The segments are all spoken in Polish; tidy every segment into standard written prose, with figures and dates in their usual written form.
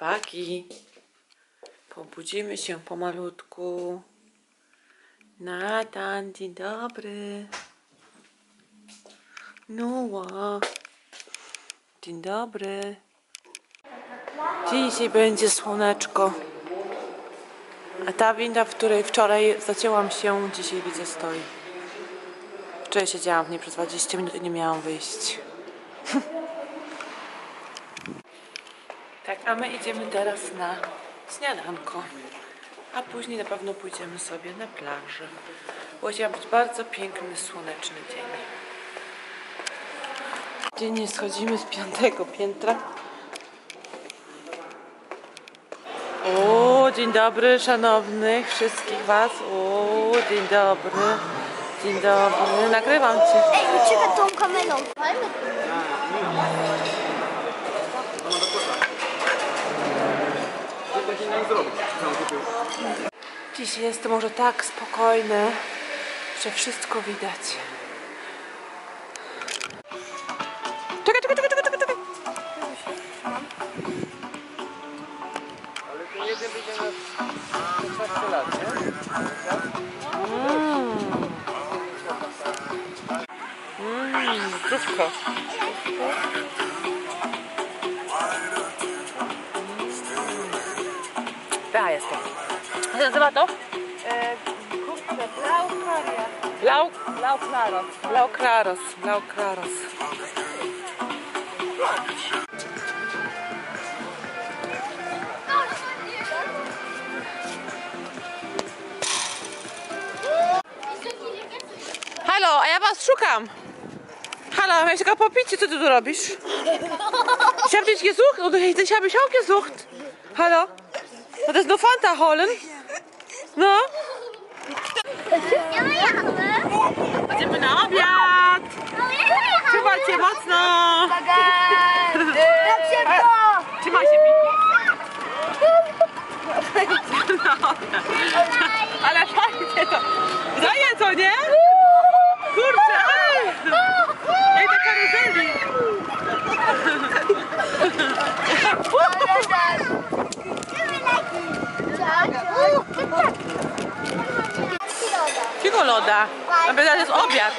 chłopaki. Pobudzimy się pomalutku. Natan, dzień dobry. Noa, dzień dobry. Dzisiaj będzie słoneczko. A ta winda, w której wczoraj zacięłam się, dzisiaj widzę stoi. Wczoraj siedziałam w niej przez 20 minut i nie miałam wyjść. Tak, a my idziemy teraz na śniadanko. A później na pewno pójdziemy sobie na plażę. Bo chciał być bardzo piękny, słoneczny dzień. Dziennie schodzimy z 5. piętra. O, dzień dobry szanownych wszystkich was. O, dzień dobry. Dzień dobry. Nagrywam cię. Ej, uciekaj tą kamerą. Dziś jest może tak spokojne, że wszystko widać. Czekaj. Ale to jeden będzie na 15 lat, nie? Krówka. Ja jestem. Jak się nazywa to? Blau Claros. Halo, a ja was szukam. Hallo, heb je al papietje te doen, Robbies? Ik heb dit gezocht, of dit heb ik ook gezocht. Hallo? Dat is nog Fanta holen. No? Idziemy na obiad. Trzymajcie mocno. Trzymaj się, Miki. Ale fajnie to. Daje to, nie? Kurczę, jak na karuzeli. Jakiego loda? A teraz jest obiad.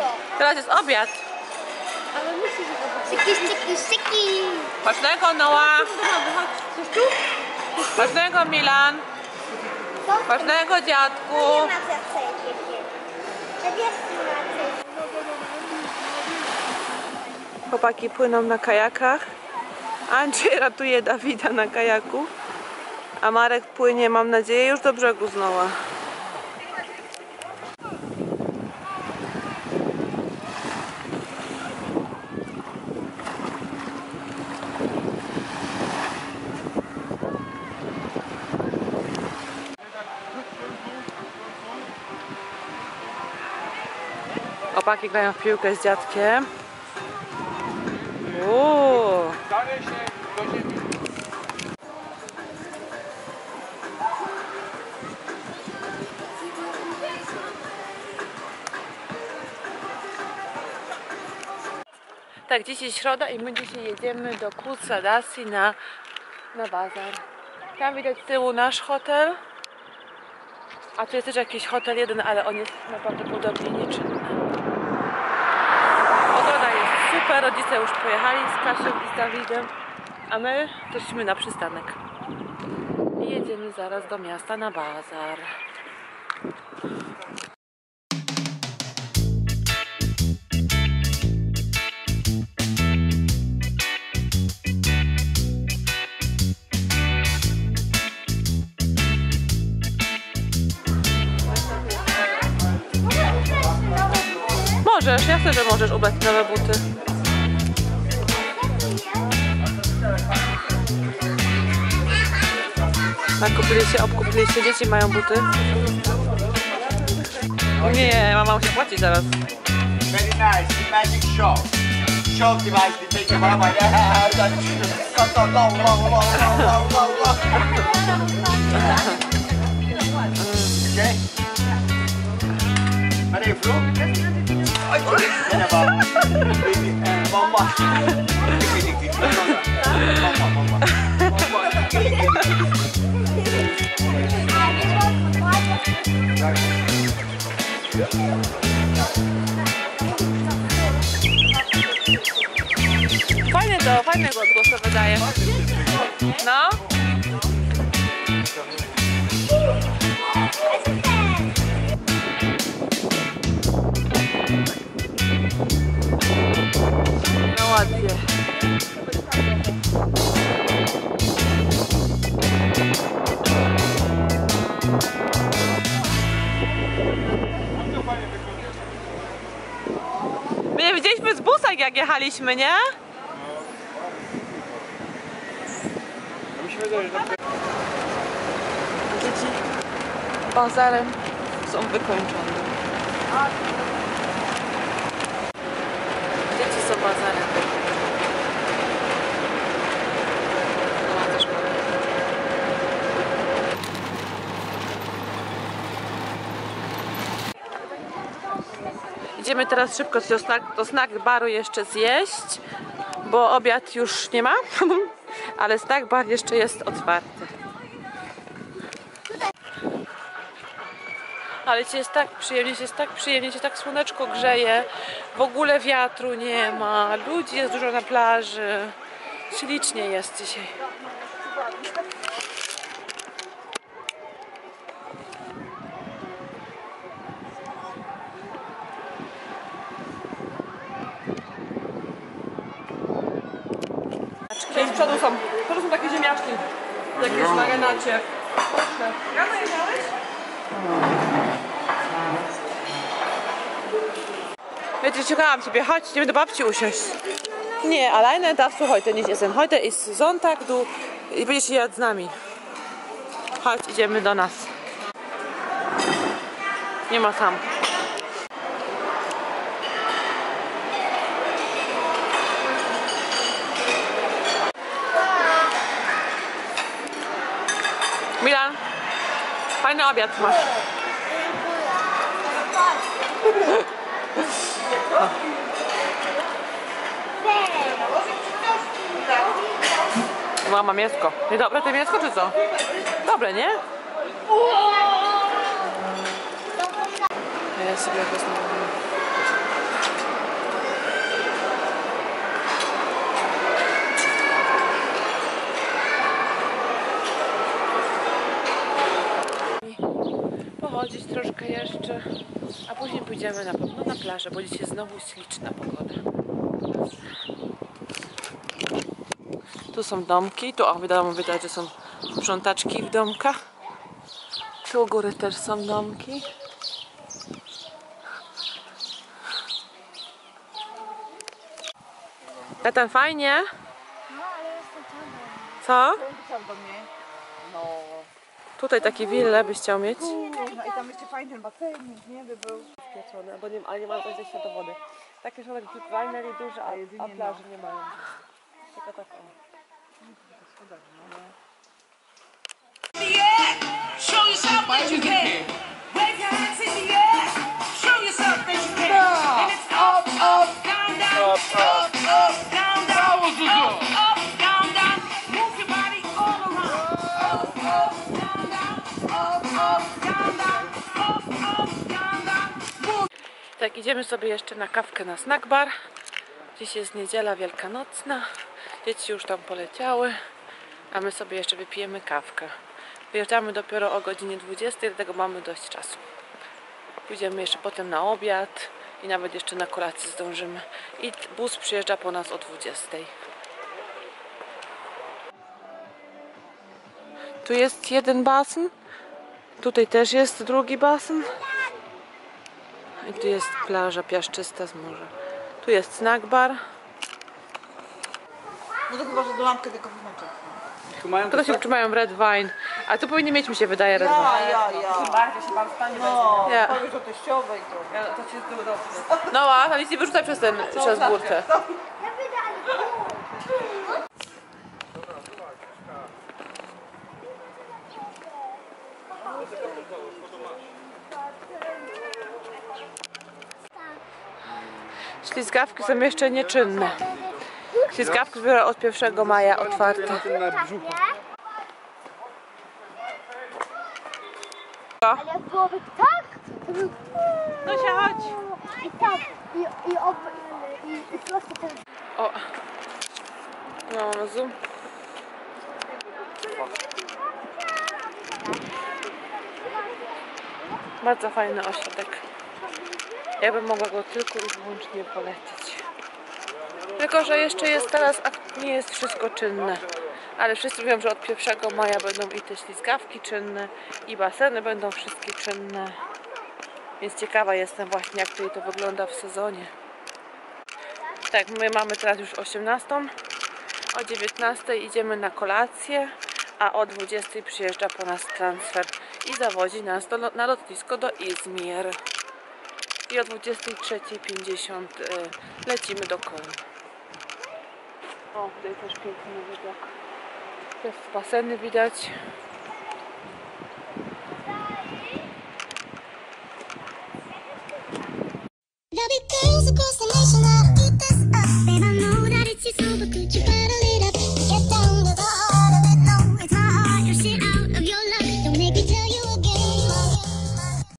Syki. Ważnego, Noa. Ważnego, Milan. Ważnego, dziadku. Chłopaki płyną na kajakach. Andrzej ratuje Dawida na kajaku. A Marek płynie, mam nadzieję, już do brzegu znowu. Chłopaki grają w piłkę z dziadkiem. Tak, dzisiaj środa i my dzisiaj jedziemy do Kusadasi na bazar. Tam widać z tyłu nasz hotel. A tu jest też jakiś hotel jeden, ale on jest prawdopodobnie nieczynny. Pogoda jest super, rodzice już pojechali z Kasią i z Dawidem, a my doszliśmy na przystanek. I jedziemy zaraz do miasta na bazar. Możesz, ja chcę, że możesz ubrać nowe buty. Obkupiliście, dzieci mają buty. Nie, mama musi płacić zaraz. Very nice, the magic shop. Shop device, they take your mama. Okay? Where are you from? Mama. fajny głos to wydaje. No. No ładnie. My nie widzieliśmy z busa, jak jechaliśmy, nie? Dzieci bazarem są wykończone. Dzieci są bazarem. No, też mamy. Idziemy teraz szybko do snack baru jeszcze zjeść, bo obiad już nie ma, ale snack bar jeszcze jest otwarty. Ale dzisiaj jest tak przyjemnie, się tak słoneczko grzeje, w ogóle wiatru nie ma, ludzi jest dużo na plaży, ślicznie jest dzisiaj. Z przodu są takie ziemniaczki, jakieś marynacie. Rano jechałeś? Wiecie, czekałam ciebie, chodź, idziemy do babci usiąść. Nie, alleine darfst du heute nicht essen. Heute ist Sonntag, du będziesz jadł z nami. Chodź, idziemy do nas. Nie ma sam. Milan, fajny obiad masz. Mama, mięsko. Niedobre to mięsko, czy co? Dobre, nie? Ja sobie wezmę. Pochodzić troszkę jeszcze, a później pójdziemy na pewno na plażę, bo dzisiaj znowu śliczna pogoda. Tu są domki, tu wiadomo widać, że są sprzątaczki w domkach. Tu u góry też są domki. A tam fajnie? No, ale jestem Co? do mnie. No. Tutaj takie wille byś chciał mieć? No i tam jeszcze fajny ten basenik, nie? By był Pieczone, ale nie mają zejścia do wody. Takie są takie fajne i duże, a plaży nie mają. Tylko tak o. Show yourself that you can. Wave your hands in the air. Show yourself that you can. And it's up, up, down, down, up, up, down, down, up, up, down, down. Move your body all around. Up, up, down, down, up, up, down, down, up, up, down, down. Tak, idziemy sobie jeszcze na kawkę na snack bar. Dziś jest niedziela wielkanocna. Dzieci już tam poleciały, a my sobie jeszcze wypijemy kawkę. Wyjeżdżamy dopiero o godzinie 20, dlatego mamy dość czasu. Pójdziemy jeszcze potem na obiad i nawet jeszcze na kolację zdążymy. I bus przyjeżdża po nas o 20. Tu jest jeden basen. Tutaj też jest drugi basen. I tu jest plaża piaszczysta z morza. Tu jest snack bar. No to chyba, że do lampkę tylko wyłączę. To się trzymają red wine. A tu powinni mieć, mi się wydaje, red wine. Ja. Bardziej się pan stanie No, Ja. powiesz o teściowej to. to się dobrze. No a nic nie wyrzucaj przez burtę. Ślizgawki są jeszcze nieczynne. Ślizgawki dopiero od 1 maja otwarte. Ale byłoby tak, to by... No się chodź. I tak, i prosto ten... O. No, zoom. Bardzo fajny ośrodek. Ja bym mogła go tylko i wyłącznie polecić. Tylko, że jeszcze jest teraz, nie jest wszystko czynne. Ale wszyscy mówią, że od 1 maja będą i te ślizgawki czynne, i baseny będą wszystkie czynne. Więc ciekawa jestem właśnie, jak tutaj to wygląda w sezonie. Tak, my mamy teraz już 18. O 19 idziemy na kolację, a o 20 przyjeżdża po nas transfer i zawozi nas na lotnisko do Izmir. I o 23:50 lecimy do Köln. O, tutaj też piękny widok. Też baseny widać. Now the girls across